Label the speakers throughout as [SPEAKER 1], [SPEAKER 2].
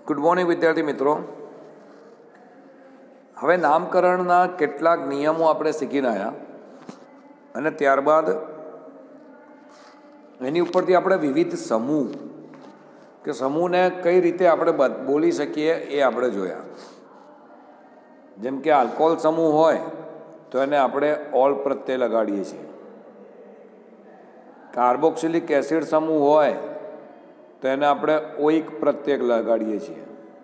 [SPEAKER 1] Good morning વિદ્યાર્થી મિત્રો. હવે નામકરણના કેટલાક નિયમો આપણે શીખીને આવ્યા અને ત્યારબાદ એની ઉપરથી આપણે વિવિધ સમૂહ કે સમૂહને કઈ રીતે આપણે બોલી શકીએ એ આપણે જોયા. જેમ કે આલ્કોહોલ સમૂહ હોય તો એને આપણે ઓલ પ્રત્યે લગાડીએ છીએ. કાર્બોક્સિલિક એસિડ સમૂહ હોય તો એને આપણે ઓઇક પ્રત્યય લગાડીએ છીએ.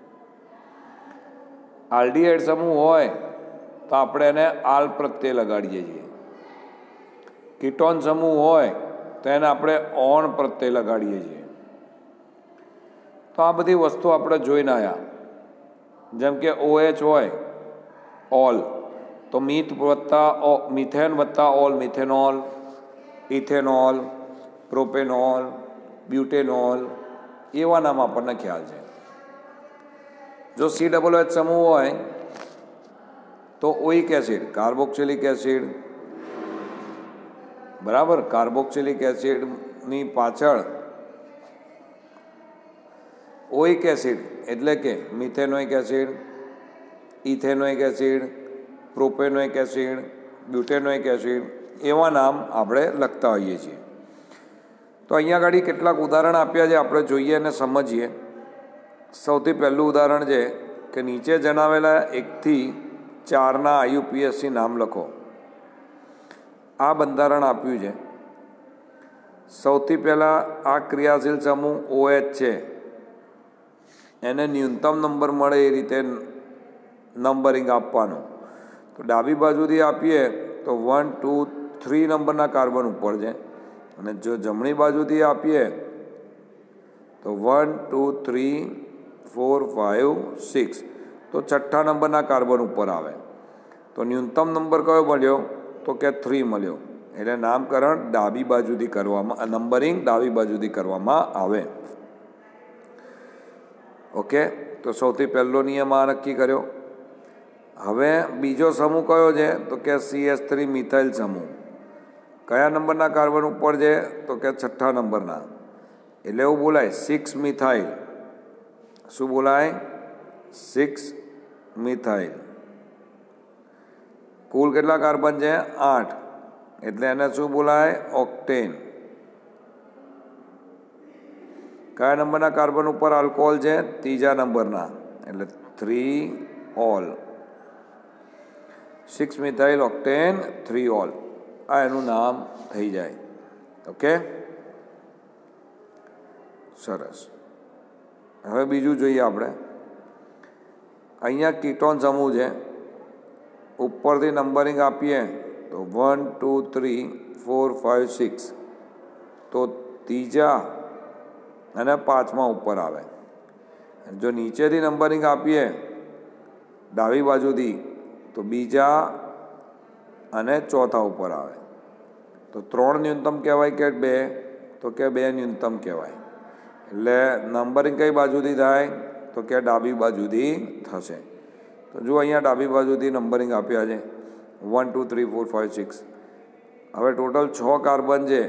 [SPEAKER 1] આલ્ડીહાઇડ સમૂહ હોય તો આપણે એને આલ પ્રત્યય લગાડીએ છીએ. કીટોન સમૂહ હોય તો એને આપણે ઓન પ્રત્યય લગાડીએ છીએ. તો આ બધી વસ્તુ આપણે જોઈને આવ્યા. જેમ કે OH હોય ઓલ તો મિથેન વત્તા ol methanol, ethanol, propanol, butanol એવા નામ આપણને ખ્યાલ છે. જો COOH સમૂહ હોય તો ઓઇક એસિડ, કાર્બોક્સિલિક એસિડ, બરાબર. કાર્બોક્સિલિક એસિડની પાછળ ઓઇક એસિડ એટલે કે methanoic acid, ethanoic acid, propanoic acid, butanoic acid એવા નામ આપણે લખતા હોઈએ છીએ. તો અહીંયા આગળ કેટલાક ઉદાહરણ આપ્યા છે, આપણે જોઈએ અને સમજીએ. સૌથી પહેલું ઉદાહરણ છે કે નીચે જણાવેલા 1 થી 4 IUPAC નામ લખો. આ બંધારણ આપ્યું છે. સૌથી પહેલાં આ ક્રિયાશીલ સમૂહ OH છે, એને ન્યૂનતમ નંબર મળે એ રીતે નંબરિંગ આપવાનું. તો ડાબી બાજુથી આપીએ તો 1, 2, 3 નંબરના કાર્બન ઉપર છે, અને જો જમણી બાજુથી આપીએ તો 1, 2, 3, 4, 5, 6 તો 6થા નંબરના કાર્બન ઉપર આવે. તો ન્યૂનતમ નંબર કયો મળ્યો? તો કે 3 મળ્યો. એટલે નામકરણ ડાબી બાજુથી કરવામાં, નંબરિંગ ડાબી બાજુથી કરવામાં આવે. ઓકે, તો સૌથી પહેલો નિયમ આ નક્કી કર્યો. હવે બીજો સમૂહ કયો છે? તો કે CH3 મિથાઇલ સમૂહ. કયા નંબરના કાર્બન ઉપર છે? તો કે 6થા નંબરના. એટલે એવું બોલાય 6 મિથાઇલ. શું બોલાય? 6 મિથાઇલ. કુલ કેટલા કાર્બન છે? 8. એટલે એને શું બોલાય? ઓક્ટેન. કયા નંબરના કાર્બન ઉપર આલ્કોહોલ છે? 3જા નંબરના. એટલે 3 ઓલ. 6 methyl octane 3 all. આ એનું નામ થઈ જાય. ઓકે, સરસ. હવે બીજું જોઈએ આપણે. અહીંયા કીટોન સમૂહ છે. ઉપરથી નંબરિંગ આપીએ તો 1, 2, 3, 4, 5, 6 તો 3જા અને 5મા ઉપર આવે. જો નીચેથી નંબરિંગ આપીએ ડાબી બાજુથી તો 2જા અને 4થા ઉપર આવે. તો 3 ન્યૂનતમ કહેવાય કે 2? તો કે 2 ન્યૂનતમ કહેવાય. એટલે નંબરિંગ કઈ બાજુથી થાય? તો કે ડાબી બાજુથી થશે. તો જો અહીંયા ડાબી બાજુથી નંબરિંગ આપ્યા છે 1, 2, 3, 4, 5, 6. હવે ટોટલ 6 કાર્બન છે.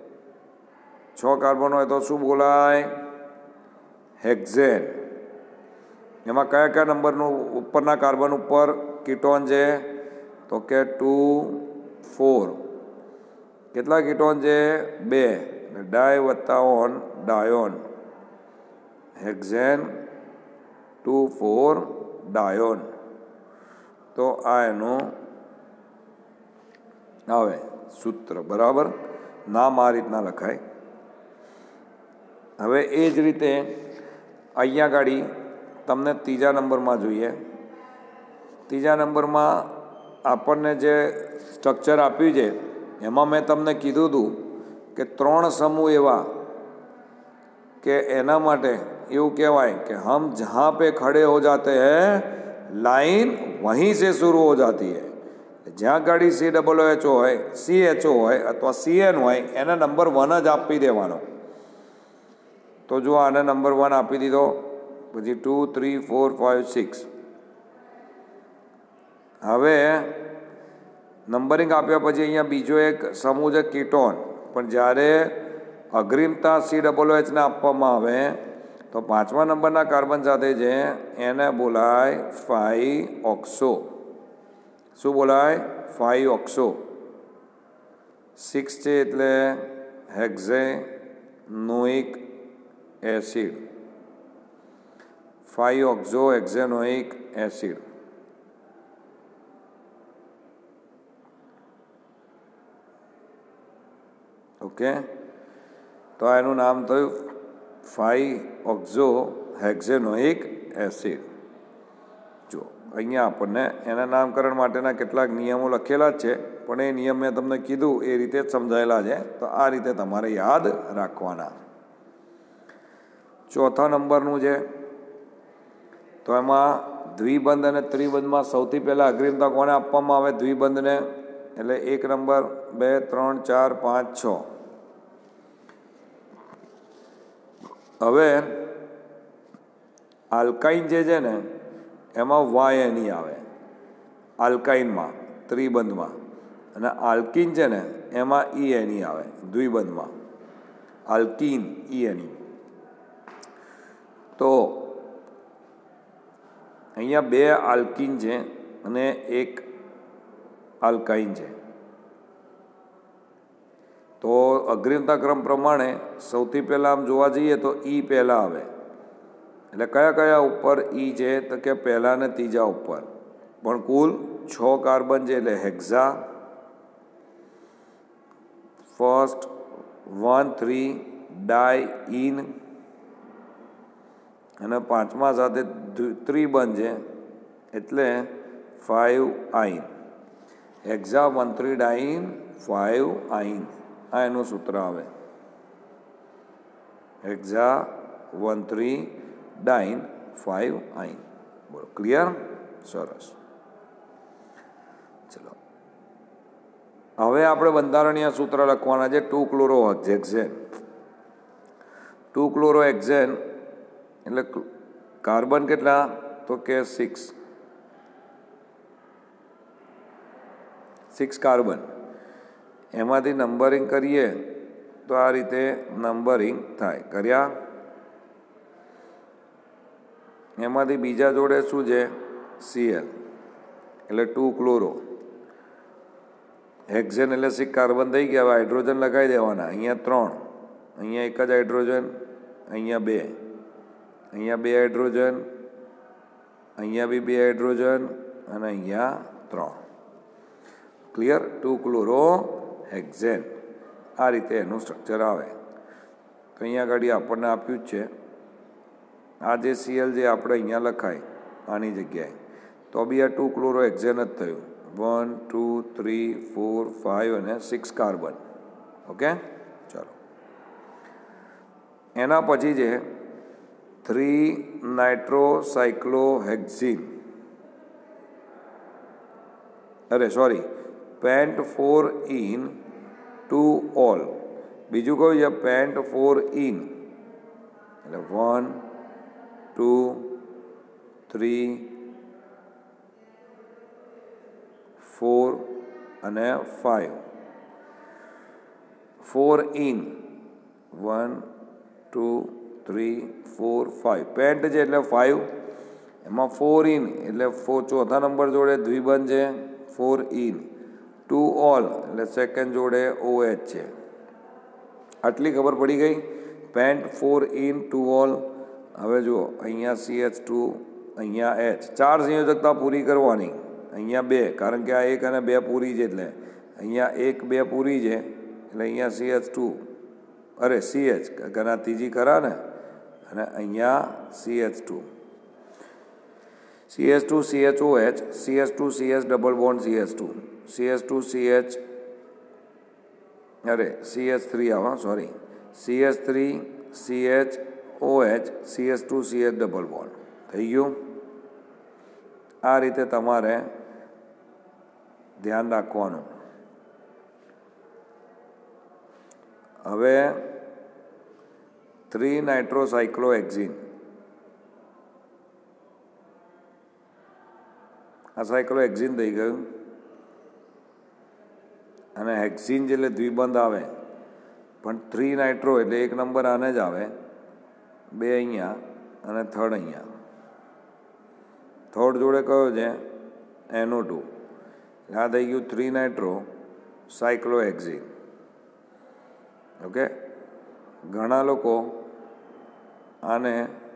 [SPEAKER 1] 6 કાર્બન હોય તો શું બોલાય? હેક્ઝેન. એમાં કયા કયા નંબરનું ઉપરના કાર્બન ઉપર કીટોન છે? તો કે 2, 4. કેટલા કીટોન છે? 2. ડાય વત્તા ઓન ડાયોન. હેક્ઝેન 2, 4 ડાયોન. તો આ એનું આવે સૂત્ર. બરાબર. નામ આ રીતના લખાય. હવે એ જ રીતે અહીંયા ગાડી તમને 3જા નંબરમાં જોઈએ. 3જા નંબરમાં આપણને જે સ્ટ્રક્ચર આપ્યું છે એમાં મેં તમને કીધું હતું કે 3 સમૂહ એવા કે એના માટે એવું કહેવાય કે હમ જहाँ पे खड़े हो जाते हैं लाइन वहीं से शुरू हो जाती है. જ્યાં ગાડી COOH હોય, CHO હોય અથવા CN હોય એને નંબર 1 જ આપી દેવાનો. તો જો આને નંબર 1 આપી દીધો, પછી 2, 3, 4, 5, 6. હવે નંબરિંગ આપ્યા પછી અહીંયા બીજો એક સમૂહ છે કીટોન. પણ જ્યારે અગ્રિમતા COOH ને આપવામાં આવે તો 5મા નંબરના કાર્બન સાથે છે એને બોલાય 5-ઓક્સો. શું બોલાય? 5-ઓક્સો. 6 છે એટલે hexanoic acid. Five oxo hexanoic acid. Okay, તો એનું નામ થયું 5-ઓક્સો હેક્ઝેનોઇક એસિડ. જો અહીંયા આપણને એના નામકરણ માટેના કેટલાક નિયમો લખેલા જ છે, પણ એ નિયમ મેં તમને કીધું એ રીતે જ સમજાયેલા છે, તો આ રીતે તમારે યાદ રાખવાના. 4થા નંબરનું છે, તો એમાં દ્વિબંધ અને ત્રિબંધમાં સૌથી પહેલાં અગ્રિમતા કોને આપવામાં આવે? દ્વિબંધને. એટલે 1 નંબર, 2, 3, 4, 5, 6. હવે આલ્કાઇન જે છે ને એમાં વાય એની આવે આલ્કાઇનમાં, ત્રિબંધમાં, અને આલ્કિન છે ને એમાં ઈ એની આવે દ્વિબંધમાં. આલ્કિન, ઈ એની. તો અહીંયા 2 આલ્કિન છે અને 1 આલ્કાઇન છે. તો અગ્રિમતા ક્રમ પ્રમાણે સૌથી પહેલાં આમ જોવા જઈએ તો ઈ પહેલાં આવે. એટલે કયા કયા ઉપર ઈ છે? તો કે પહેલા ને ત્રીજા ઉપર. પણ કુલ 6 કાર્બન છે, એટલે હેક્ઝા ફર્સ્ટ 1,3-ડાયઇન, અને 5મા સાથે ત્રિબંધ છે એટલે 5-આઇન. હેક્ઝા 1,3-ડાયઇન 5-આઇન, આ એનું સૂત્ર આવે. હેક્ઝા 1,3-ડાયઇન 5-આઇન. બોલો, ક્લિયર? સરસ. ચલો, હવે આપણે બંધારણીય સૂત્ર લખવાના છે. 2-ક્લોરોહેક્ઝેન. 2-ક્લોરોહેક્ઝેન એટલે કાર્બન કેટલા? તો કે 6 કાર્બન. એમાંથી નંબરિંગ કરીએ તો આ રીતે નંબરિંગ થાય. કર્યા. એમાંથી બીજા જોડે શું છે? Cl, એટલે 2-ક્લોરો. હેક્ઝેન એટલે 6 કાર્બન થઈ ગયા. હવે હાઇડ્રોજન લગાવી દેવાના. અહીંયા 3, અહીંયા 1 જ હાઇડ્રોજન, અહીંયા 2, અહીંયા 2 હાઇડ્રોજન, અહીંયા બી 2 હાઇડ્રોજન, અને અહીંયા 3. ક્લિયર? 2-ક્લોરોહેક્ઝેન. આ રીતે એનું સ્ટ્રક્ચર આવે. તો અહીંયા આગળ આપણને આપ્યું જ છે. આ જે Cl જે આપણે અહીંયા લખાય આની જગ્યાએ, તો બી આ 2-ક્લોરોહેક્ઝેન જ થયું. 1, 2, 3, 4, 5 અને 6 કાર્બન. ઓકે, ચાલો. એના પછી છે 3-નાઇટ્રોસાયક્લોહેક્ઝીન. pent4-ene 2-ol. બીજું કયું છે? pent4-ene. એટલે 1, 2, 3, 4 અને 5. 4-ene 1, 2, 3, 4, 5. પેન્ટ છે એટલે 5. એમાં 4-ene એટલે 4 ચોથા નંબર જોડે દ્વિબંધ છે. 4-ene 2-ol એટલે સેકન્ડ જોડે OH છે. આટલી ખબર પડી ગઈ. pent4-ene 2-ol. હવે જુઓ, અહીંયા CH2, અહીંયા H. 4 સંયોજકતા પૂરી કરવાની. અહીંયા 2, કારણ કે આ 1 અને 2 પૂરી છે, એટલે અહીંયા 1, 2 પૂરી છે, એટલે અહીંયા CH2, CH, ઘણા ત્રીજી ખરા ને, અને અહીંયા CH2, CH2 CHOH, CH2 CH double bond CH2, CH2 CH, CH3 આવા, sorry, CH3 CHOH, CH2 CH double bond. થઈ ગયું? આ રીતે તમારે ધ્યાન રાખવાનું. હવે 3-નાઇટ્રોસાયક્લોહેક્ઝીન. આ સાયક્લોહેક્ઝીન થઈ ગયું. અને હેક્ઝીન એટલે દ્વિબંધ આવે, પણ 3-નાઇટ્રો એટલે 1 નંબર આને જ આવે. 2 અહીંયા અને થર્ડ અહીંયા. થર્ડ જોડે કયો છે? NO2. આ થઈ ગયું 3 નાઇટ્રો સાયક્લોહેક્ઝેન. ઓકે, ઘણા લોકો આને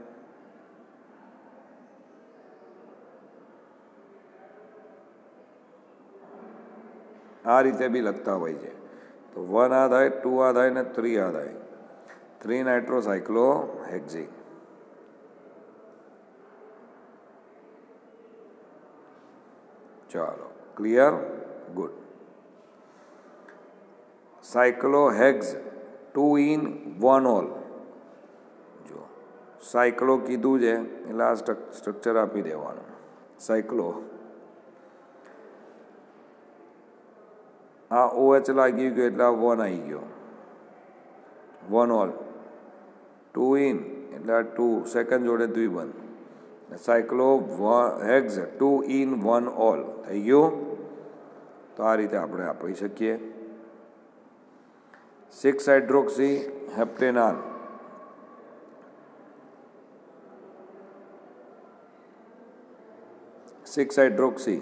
[SPEAKER 1] આ રીતે બી લખતા હોય છે. તો 1 આ થાય, 2 આ થાય ને 3 આ થાય. 3 નાઇટ્રો સાયક્લોહેક્ઝેન. ચાલો, clear? Good. Cyclohex 2 in 1 all. જો સાયક્લો કીધું છે એટલે આ સ્ટ્રક્ચર આપી દેવાનું. સાયક્લો, આ OH લાગી ગયો એટલે આ 1 આવી ગયો. 1 all. 2 in એટલે આ 2 સેકન્ડ જોડે દ્વિબંધ. સાયક્લોહેક્ઝ 2 in 1 all થઈ ગયું. તો આ રીતે આપણે આપી શકીએ. 6 હાઇડ્રોક્સી હેપ્ટેનાલ. 6 હાઇડ્રોક્સી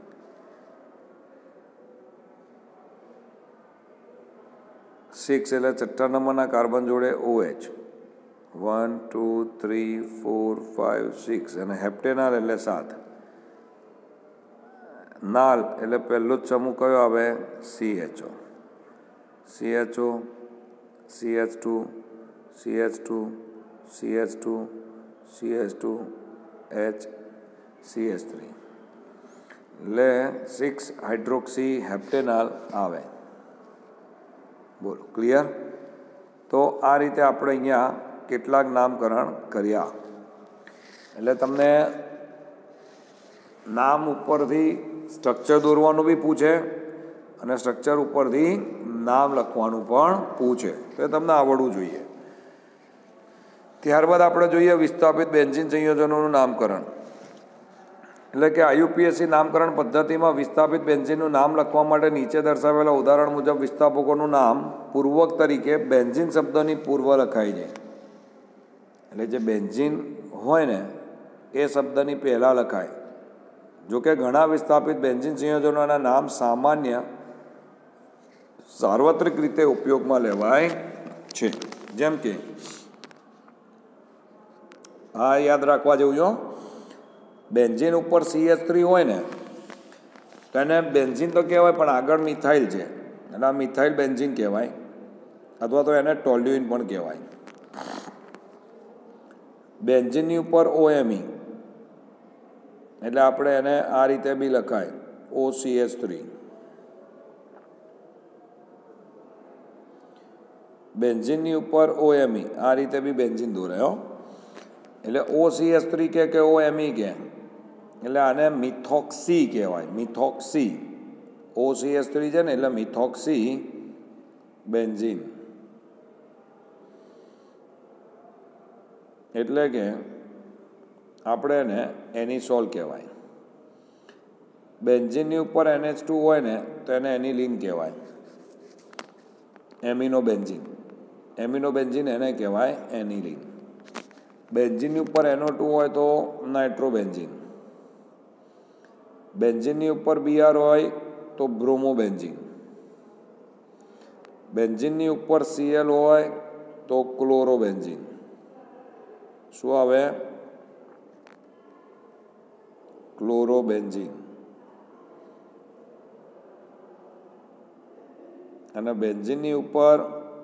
[SPEAKER 1] 6 એટલે 6 નંબરના કાર્બન જોડે OH. 1 2 3 4 5 6 અને હેપ્ટેનાલ એટલે 7. નાલ એટલે પહેલો જ સમૂહ કયો આવે? CHO. CHO, CH2, CH2, CH2, CH2, H, CH3 એટલે 6 હાઇડ્રોક્સી હેપ્ટેનાલ આવે. બોલો, ક્લિયર? તો આ રીતે આપણે અહીંયા કેટલાક નામકરણ કર્યા. એટલે તમને નામ ઉપરથી સ્ટ્રક્ચર દોરવાનું બી પૂછે અને સ્ટ્રક્ચર ઉપરથી નામ લખવાનું પણ પૂછે. તો એ તમને આવડવું જોઈએ. ત્યારબાદ આપણે જોઈએ વિસ્થાપિત બેન્ઝીન સંયોજનોનું નામકરણ. એટલે કે IUPAC નામકરણ પદ્ધતિમાં વિસ્થાપિત બેન્ઝીનનું નામ લખવા માટે નીચે દર્શાવેલા ઉદાહરણ મુજબ વિસ્થાપકોનું નામ પૂર્વક તરીકે બેન્ઝીન શબ્દની પૂર્વ લખાય છે. એટલે જે બેન્ઝીન હોય ને એ શબ્દની પહેલાં લખાય. જોકે ઘણા વિસ્થાપિત બેન્ઝીન સંયોજનોના નામ સામાન્ય સાર્વત્રિક રીતે ઉપયોગમાં લેવાય છે. જેમ કે આ યાદ રાખવા જેવું જો, બેન્ઝીન ઉપર CH3 હોય ને તો એને બેન્ઝીન તો કહેવાય પણ આગળ મિથાઇલ છે એટલે આ મિથાઇલ બેન્ઝીન કહેવાય, અથવા તો એને ટોલ્યુઇન પણ કહેવાય. બેન્ઝીનની ઉપર OMe એટલે આપણે એને આ રીતે બી લખાય OCH3. બેન્ઝીનની ઉપર OMe આ રીતે બી બેન્ઝીન દોરાયો એટલે OCH3 કે OMe કે એટલે આને મિથોક્સી કહેવાય. મિથોક્સી OCH3 છે ને એટલે મિથોક્સી બેન્ઝીન. એટલે કે આપણે એને એનિસોલ કહેવાય. બેન્ઝીનની ઉપર NH2 હોય ને તો એને એનિલીન કહેવાય. એમિનો બેન્ઝીન, એમિનો બેન્ઝીન એને કહેવાય એનિલીન. બેન્ઝીનની ઉપર NO2 હોય તો નાઇટ્રોબેન્ઝીન. બેન્ઝીનની ઉપર Br હોય તો બ્રોમોબેન્ઝીન. બેન્ઝીનની ઉપર Cl હોય તો ક્લોરોબેન્ઝીન. શું આવે? ક્લોરોબેન્ઝીન. અને બેન્ઝીનની ઉપર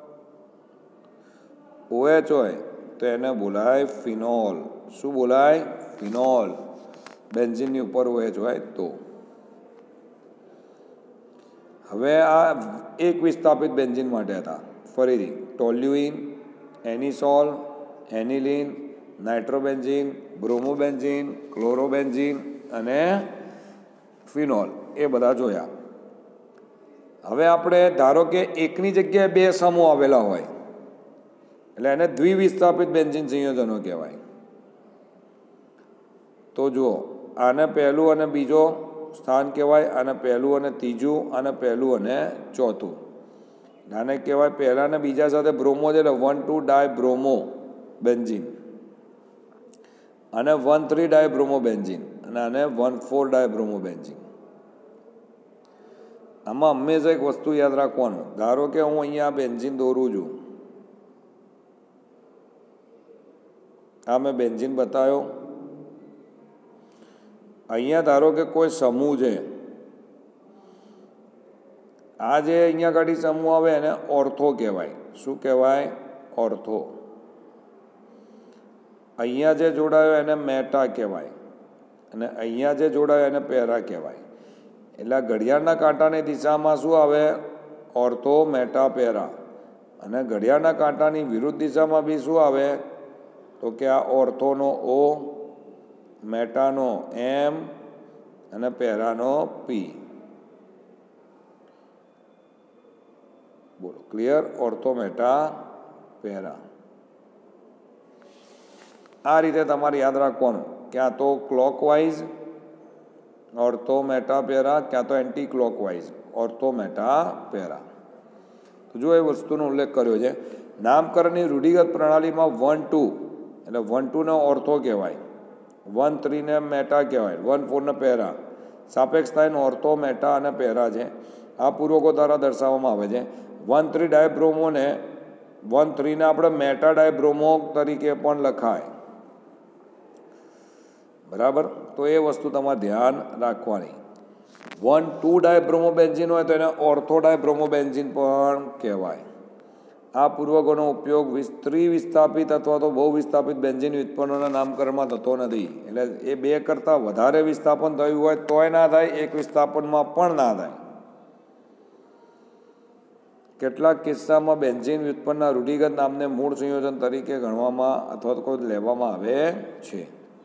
[SPEAKER 1] OH હોય તો એને બોલાય ફિનોલ. શું બોલાય? ફિનોલ. બેન્ઝીનની ઉપર OH હોય તો. હવે આ એક વિસ્થાપિત બેન્ઝીન માટે હતા. ફરીથી ટોલ્યુઇન, એનિસોલ, એનિલીન, નાઇટ્રોબેન્ઝીન, બ્રોમોબેન્ઝીન, ક્લોરોબેન્ઝીન અને ફિનોલ એ બધા જોયા. હવે આપણે ધારો કે એકની જગ્યાએ 2 સમૂહ આવેલા હોય એટલે એને દ્વિવિસ્થાપિત બેન્ઝીન સંયોજનો કહેવાય. તો જુઓ, આને પહેલું અને બીજો સ્થાન કહેવાય, આને પહેલું અને ત્રીજું, અને પહેલું અને ચોથું. આને કહેવાય પહેલા અને બીજા સાથે બ્રોમો છે એટલે 1,2 ડાય બ્રોમો બેન્ઝીન. આને 1,3 ડાયબ્રોમોબેન્ઝીન અને આને 1,4 ડાયબ્રોમોબેન્ઝીન. આમાં હંમેશા એક વસ્તુ યાદ રાખવાનું, ધારો કે હું અહીંયા બેન્ઝીન દોરું છું, આ મેં બેન્ઝીન બતાવ્યો. અહીંયા ધારો કે કોઈ સમૂહ છે, આ જે અહીંયા ગાડી સમૂહ આવે એને ઓર્થો કહેવાય. શું કહેવાય? ઓર્થો. અહીંયા જે જોડાયો એને મેટા કહેવાય અને અહીંયા જે જોડાયો એને પેરા કહેવાય. એટલે ઘડિયાળના કાંટાની દિશામાં શું આવે? Ortho, meta, para. અને ઘડિયાળના કાંટાની વિરુદ્ધ દિશામાં બી શું આવે? તો કે આ ઓર્થોનો O, મેટાનો M અને પેરાનો P. બોલો, ક્લિયર? Ortho, meta, para. આ રીતે તમારે યાદ રાખવાનું, ક્યાં તો ક્લોકવાઇઝ ઓર્થો, મેટા, પેરા, ક્યાં તો anticlockwise ortho, meta, para. તો જો એ વસ્તુનો ઉલ્લેખ કર્યો છે. નામકરણની રૂઢિગત પ્રણાલીમાં 1, 2 એટલે 1, 2 ને ઓર્થો કહેવાય, 1, 3 ને મેટા કહેવાય, 1, 4 ને પેરા. સાપેક્ષતા ઓર્થો, મેટા અને પેરા છે. આ પૂર્વકો દ્વારા દર્શાવવામાં આવે છે. 1, 3 ડાયબ્રોમોને 1, 3 ને આપણે મેટા ડાયબ્રોમો તરીકે પણ લખાય. બરાબર? તો એ વસ્તુ તમારે ધ્યાન રાખવાની. 1, 2 ડાયબ્રોમોબેન્ઝીન હોય તો એને ઓર્થો ડાયબ્રોમોબેન્ઝીન પણ કહેવાય. આ પૂર્વકોનો ઉપયોગ ત્રિવિસ્થાપિત અથવા તો બહુ વિસ્થાપિત બેન્ઝીન વ્યુત્પન્નોના નામકરણમાં થતો નથી. એટલે એ 2 કરતાં વધારે વિસ્થાપન થયું હોય તોય ના થાય, 1 વિસ્થાપનમાં પણ ના થાય. કેટલાક કિસ્સામાં બેન્ઝીન વ્યુત્પન્નના રૂઢિગત નામને મૂળ સંયોજન તરીકે ગણવામાં અથવા તો લેવામાં આવે છે.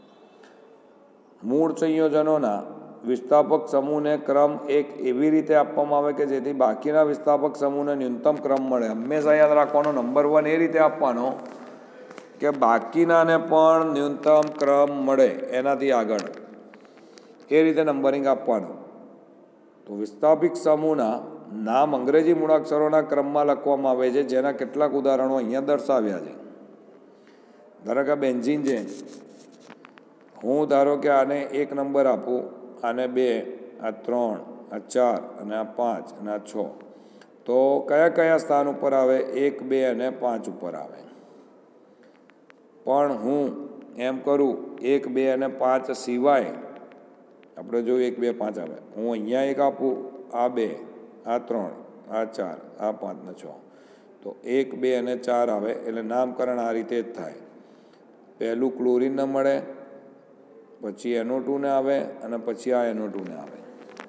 [SPEAKER 1] મૂળ સંયોજનોના વિસ્થાપક સમૂહને ક્રમ એક એવી રીતે આપવામાં આવે કે જેથી બાકીના વિસ્થાપક સમૂહને ન્યૂનતમ ક્રમ મળે. હંમેશા યાદ રાખવાનો, નંબર 1 એ રીતે આપવાનો કે બાકીનાને પણ ન્યૂનતમ ક્રમ મળે એનાથી આગળ, એ રીતે નંબરિંગ આપવાનું. તો વિસ્થાપિત સમૂહના નામ અંગ્રેજી મૂળાક્ષરોના ક્રમમાં લખવામાં આવે છે, જેના કેટલાક ઉદાહરણો અહીંયા દર્શાવ્યા છે. ધારો કે બેન્ઝીન છે, હું ધારો કે આને 1 નંબર આપું, આને 2, આ 3, આ 4 અને આ 5 અને આ 6. તો કયા કયા સ્થાન ઉપર આવે? 1, 2 અને 5 ઉપર આવે. પણ હું એમ કરું 1, 2 અને 5 સિવાય આપણે જો 1, 2, 5 આવે, હું અહીંયા 1 આપું, આ 2, આ 3, આ 4, આ 5 ને 6, તો 1, 2 અને 4 આવે. એટલે નામકરણ આ રીતે જ થાય. પહેલું ક્લોરીન ન મળે, પછી NO2 ને આવે અને પછી આ NO2 ને આવે.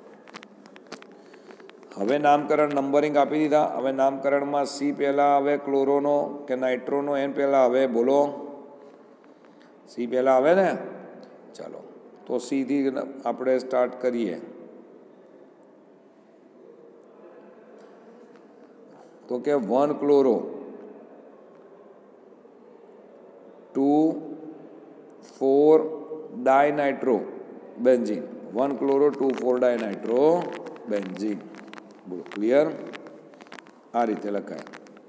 [SPEAKER 1] હવે નામકરણ નંબરિંગ આપી દીધા. હવે નામકરણમાં C પહેલાં આવે ક્લોરોનો કે નાઇટ્રોનો? N પહેલાં આવે? બોલો, C પહેલાં આવે ને? ચાલો, તો C થી આપણે સ્ટાર્ટ કરીએ. તો કે 1 chloro, 2, 4 dinitro benzene. 1 chloro, 2, 4 dinitro benzene. બોલો, ક્લિયર? આ રીતે લખાય.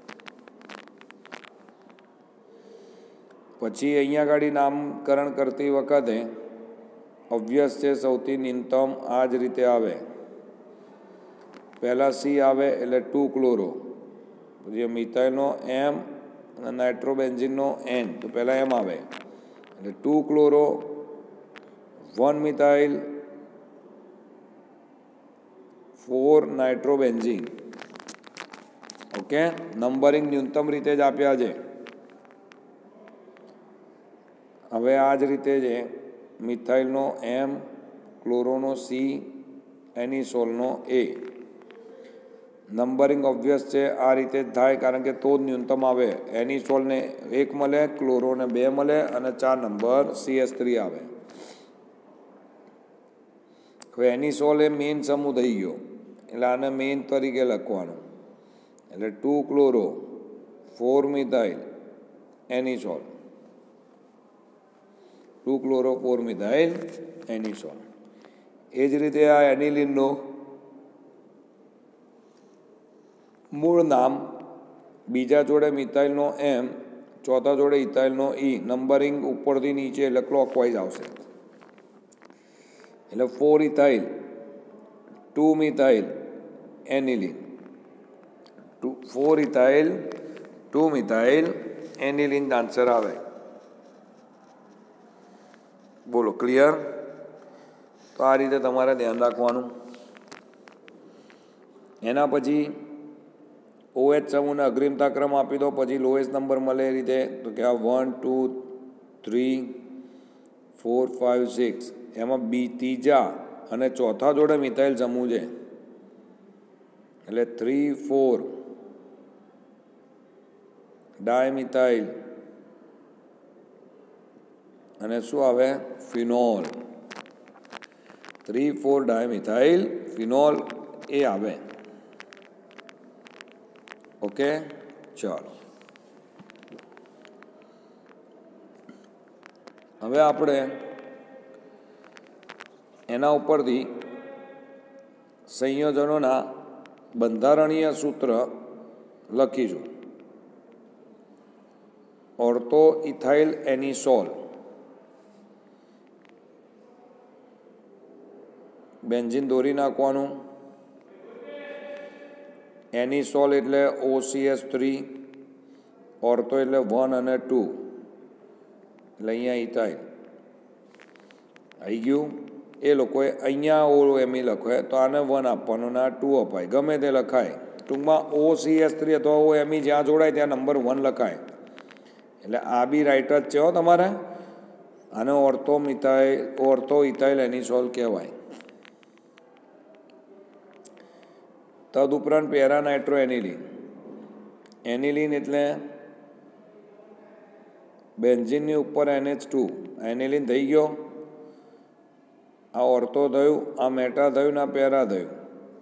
[SPEAKER 1] પછી અહીંયા ગાડી નામકરણ કરતી વખતે અવ્યસ છે સૌથી ન્યૂનતમ આ જ રીતે આવે. પહેલાં C આવે એટલે 2 ક્લોરો, પછી મિથાઇલનો M અને નાઇટ્રોબેન્ઝીનનો N. તો પહેલાં M આવે એટલે 2 chloro, 1 methyl, 4 nitrobenzene. Okay, numbering ન્યૂનતમ રીતે જ આપ્યા છે. હવે આ જ રીતે છે મિથાઇલનો M, ક્લોરોનો C, એનિસોલનો A. નંબરિંગ ઓબ્વિયસ છે, આ રીતે જ થાય, કારણ કે તો જ ન્યૂનતમ આવે. એનિસોલને 1 મળે, ક્લોરોને 2 મળે અને 4 નંબર CH3 આવે. હવે એનિસોલ એ મેઇન સમૂહ થઈ ગયો એટલે આને મેઇન તરીકે લખવાનું. એટલે 2 chloro, 4 methyl, anisole. 2 chloro, 4 methyl, anisole. એ જ રીતે આ એનિલિનનો મૂળ નામ બીજા જોડે મિથાઇલનો M, ચોથા જોડે ઇથાઇલનો ઈ, નંબરિંગ ઉપરથી નીચે એટલે ક્લોકવાઇઝ આવશે. એટલે 4 ethyl 2 methyl aniline, 4 ethyl 2 methyl aniline answer આવે. બોલો ક્લિયર? તો આ રીતે તમારે ધ્યાન રાખવાનું. એના પછી OH સમૂહને અગ્રિમતા ક્રમ આપી દો, પછી લોએસ્ટ નંબર મળે એ રીતે. તો કે આ 1 2 3 4 5 6, એમાં બી ત્રીજા અને ચોથા જોડે મિથાઇલ સમૂહ છે એટલે 3 4 ડાયમિથાઇલ અને શું આવે? ફિનોલ. 3 4 ડાયમિથાઇલ ફિનોલ એ આવે. ઓકે, ચાલો હવે આપણે એના ઉપરથી સંયોજનોના બંધારણીય સૂત્ર લખીશું. ઓર્થો ઇથાઇલ એનિસોલ, બેન્ઝીન દોરી નાખવાનું. એનિસોલ એટલે OCH3, ઓર્થો એટલે 1 અને 2, એટલે અહીંયા ઇથાઇલ આવી ગયું. એ લોકોએ અહીંયા OMe લખે તો આને 1 આપવાનું ને આ 2 અપાય, ગમે તે લખાય. ટૂંકમાં OCH3 અથવા OMe જ્યાં જોડાય ત્યાં નંબર 1 લખાય. એટલે આ બી રાઈટ જ છે હો તમારે. આને ઓર્થો ઇથાઇલ એનિસોલ કહેવાય. તદુપરાંત પેરા નાઇટ્રો એનિલિન, એનિલિન એટલે બેન્ઝીનની ઉપર NH2, એનિલિન થઈ ગયો. આ ઓર્થો થયું, આ મેટા થયું ને આ પેરા થયું.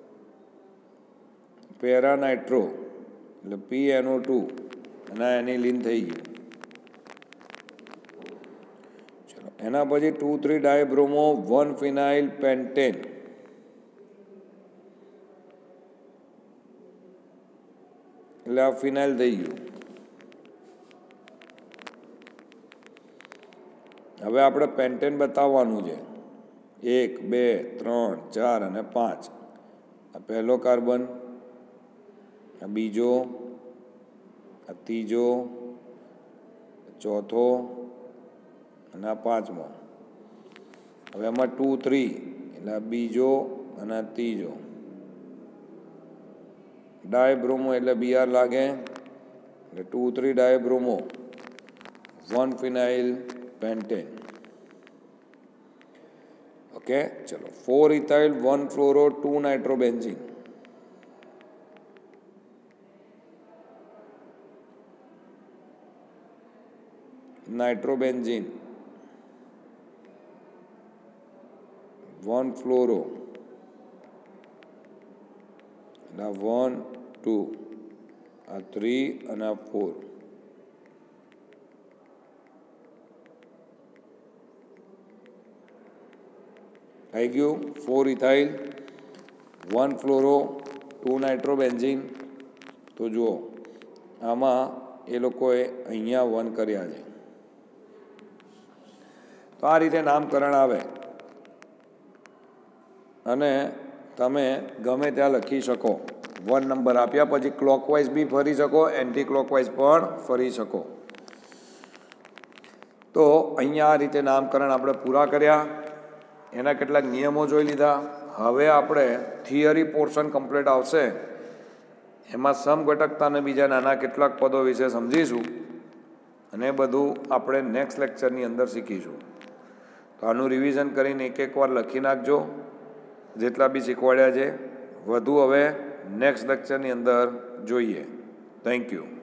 [SPEAKER 1] પેરા નાઇટ્રો એટલે PNO2 અને આ એનિલિન થઈ ગયું. ચલો એના પછી 2 3 ડાયબ્રોમો 1 ફિનાઇલ પેન્ટેન, એટલે આ ફિનાઇલ થઈ ગયું. હવે આપણે પેન્ટેન બતાવવાનું છે. 1 2 3 4 અને 5. આ પહેલો કાર્બન, આ બીજો, આ ત્રીજો, ચોથો અને આ પાંચમો. હવે આમાં 2 3 એટલે આ બીજો અને આ ત્રીજો. ડાયબ્રોમો એટલે Br લાગે એટલે 2 3 ડાયબ્રોમો 1 ફિનાઇલ પેન્ટેન. ઓકે, ચલો 4 ethyl 1 fluoro 2 nitrobenzene. Nitrobenzene 1 fluoro, 1 2, આ 3 અને આ 4. આવી ગયું 4 ઇથાઇલ 1 ફ્લોરો 2 નાઇટ્રોબેન્ઝીન. તો જુઓ આમાં એ લોકોએ અહીંયા 1 કર્યા છે. તો આ રીતે નામકરણ આવે અને તમે ગમે ત્યાં લખી શકો. 1 નંબર આપ્યા પછી ક્લોકવાઇઝ બી ફરી શકો, એન્ટી ક્લોકવાઇઝ પણ ફરી શકો. તો અહીંયા આ રીતે નામકરણ આપણે પૂરા કર્યા. એના કેટલાક નિયમો જોઈ લીધા. હવે આપણે થિયરી પોર્શન કમ્પ્લીટ આવશે, એમાં સમઘટકતા અને બીજા નાના કેટલાક પદો વિશે સમજીશું અને બધું આપણે નેક્સ્ટ લેક્ચરની અંદર શીખીશું. તો આનું રિવિઝન કરીને એક વાર લખી નાખજો જેટલા બી શીખવાડ્યા છે. વધુ હવે નેક્સ્ટ લેક્ચરની અંદર જોઈએ. Thank you.